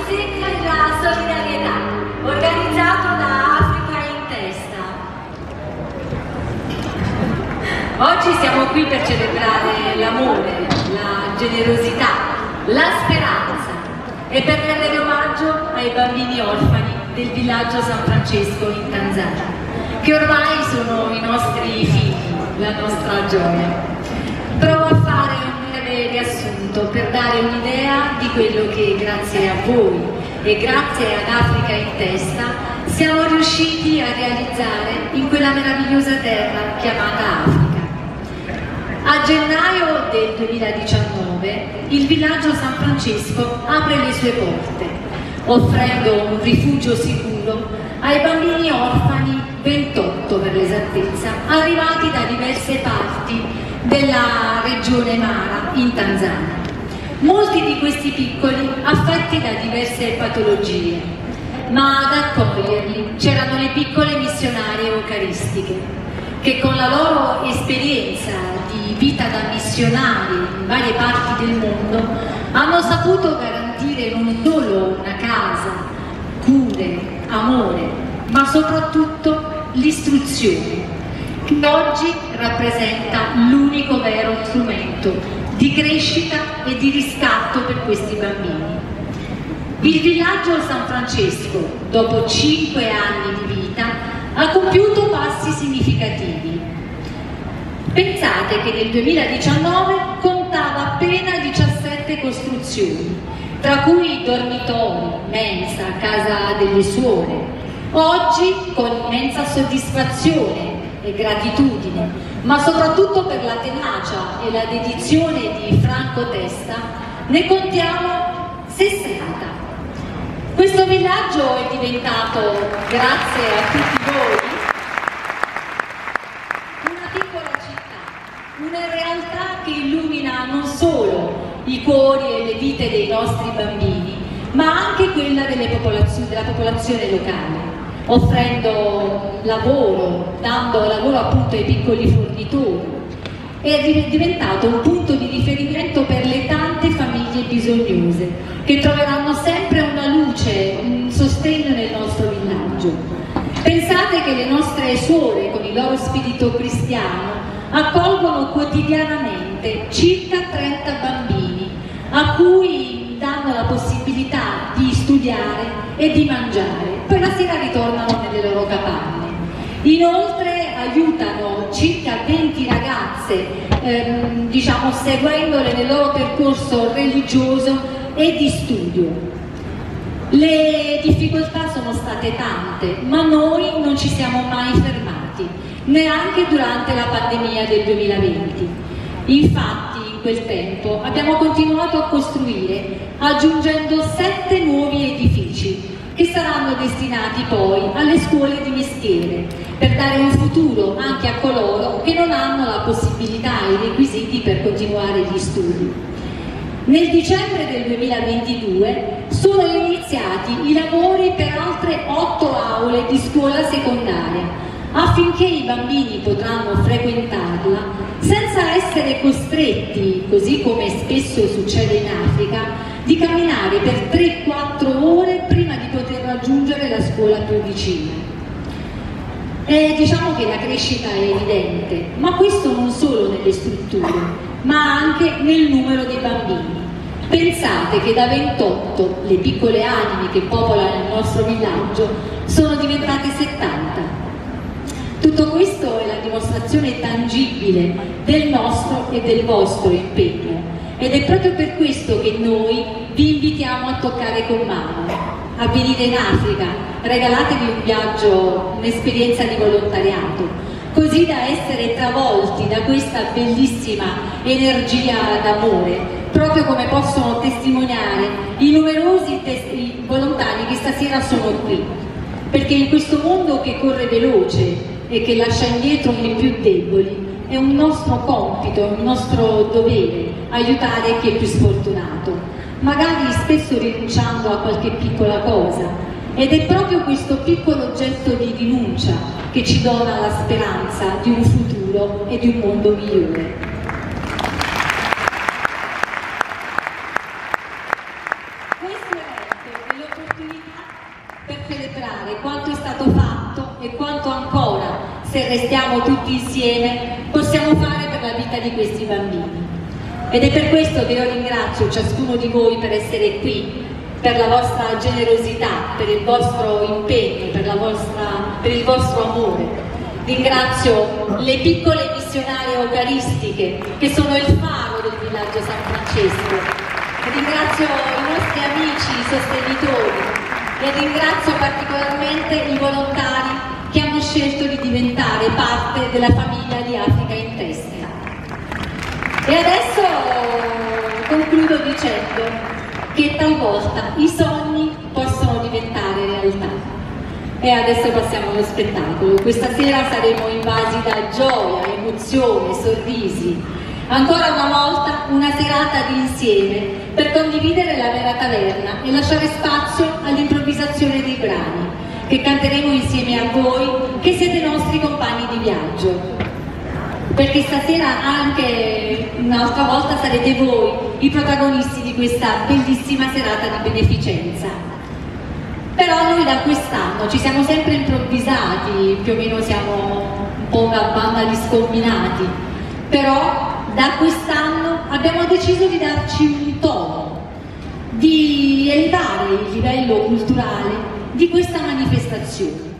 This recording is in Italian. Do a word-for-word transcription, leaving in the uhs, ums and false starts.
segno della solidarietà, organizzato da Africa in Testa. Oggi siamo qui per celebrare l'amore, la generosità, la speranza e per rendere omaggio ai bambini orfani del villaggio San Francesco in Tanzania, che ormai sono i nostri figli, la nostra gioia. Provo a fare un breve riassunto per dare un'idea di quello che grazie a voi e grazie ad Africa in Testa siamo riusciti a realizzare in quella meravigliosa terra chiamata Africa. A gennaio del duemiladiciannove il villaggio San Francesco apre le sue porte, offrendo un rifugio sicuro ai bambini orfani, ventotto per l'esattezza, arrivati da diverse parti della regione Mara in Tanzania. Molti di questi piccoli affetti da diverse patologie, ma ad accoglierli c'erano le piccole missionarie eucaristiche che con la loro esperienza di vita da missionari in varie parti del mondo hanno saputo garantire non solo una casa, cure, amore, ma soprattutto l'istruzione, che oggi rappresenta l'unico vero strumento di crescita e di riscatto per questi bambini. Il villaggio San Francesco, dopo cinque anni di vita, ha compiuto passi significativi. Pensate che nel duemiladiciannove contava appena diciassette costruzioni, tra cui dormitori, mensa, casa delle suore. Oggi, con immensa soddisfazione e gratitudine, ma soprattutto per la tenacia e la dedizione di Franco Testa, ne contiamo sessanta. Questo villaggio è diventato, grazie a tutti voi, una piccola città, una realtà che illumina non solo i cuori e le vite dei nostri bambini, ma anche quella delle popolazio- della popolazione locale, offrendo lavoro, dando lavoro appunto ai piccoli fornitori. È diventato un punto di riferimento per le tante famiglie bisognose che troveranno sempre una luce, un sostegno nel nostro villaggio. Pensate che le nostre suore, con il loro spirito cristiano, accolgono quotidianamente circa trenta bambini a cui danno la possibilità di studiare e di mangiare, poi la sera ritornano nelle loro capanne. Inoltre aiutano circa venti ragazze, ehm, diciamo seguendole nel loro percorso religioso e di studio. Le difficoltà sono state tante, ma noi non ci siamo mai fermati, neanche durante la pandemia del duemilaventi. Infatti in quel tempo abbiamo continuato a costruire, aggiungendo sette nuovi edifici che saranno destinati poi alle scuole di mestiere, per dare un futuro anche a coloro che non hanno la possibilità e i requisiti per continuare gli studi. Nel dicembre del duemilaventidue sono iniziati i lavori per altre otto aule di scuola secondaria, affinché i bambini potranno frequentarla senza essere costretti, così come spesso succede in Africa, di camminare per tre quattro ore prima di poter raggiungere la scuola più vicina. E diciamo che la crescita è evidente, ma questo non solo nelle strutture, ma anche nel numero dei bambini. Pensate che da ventotto le piccole anime che popolano il nostro villaggio sono diventate settanta. Tutto questo è la dimostrazione tangibile del nostro e del vostro impegno, ed è proprio per questo che noi vi invitiamo a toccare con mano, a venire in Africa, regalatevi un viaggio, un'esperienza di volontariato, così da essere travolti da questa bellissima energia d'amore, proprio come possono testimoniare i numerosi i volontari che stasera sono qui, perché in questo mondo che corre veloce e che lascia indietro i più deboli, è un nostro compito, un nostro dovere aiutare chi è più sfortunato, magari spesso rinunciando a qualche piccola cosa, ed è proprio questo piccolo gesto di rinuncia che ci dona la speranza di un futuro e di un mondo migliore. Questo è è l'opportunità per celebrare quanto è stato fatto e quanto ancora, se restiamo tutti insieme, possiamo fare per la vita di questi bambini. Ed è per questo che io ringrazio ciascuno di voi per essere qui, per la vostra generosità, per il vostro impegno, per, la vostra, per il vostro amore. Ringrazio le piccole missionarie eucaristiche che sono il faro del villaggio San Francesco. Ringrazio i nostri amici, i sostenitori e ringrazio particolarmente i volontari che hanno scelto di diventare parte della famiglia di Africa in Testa. E adesso concludo dicendo che talvolta i sogni possono diventare realtà. E adesso passiamo allo spettacolo. Questa sera saremo invasi da gioia, emozione, sorrisi. Ancora una volta una serata di insieme per condividere la vera taverna e lasciare spazio all'improvvisazione dei brani che canteremo insieme a voi che siete nostri compagni di viaggio. Perché stasera anche un'altra volta sarete voi i protagonisti di questa bellissima serata di beneficenza. Però noi da quest'anno ci siamo sempre improvvisati, più o meno siamo un po' una banda di scombinati, però da quest'anno abbiamo deciso di darci un tono, di elevare il livello culturale di questa manifestazione.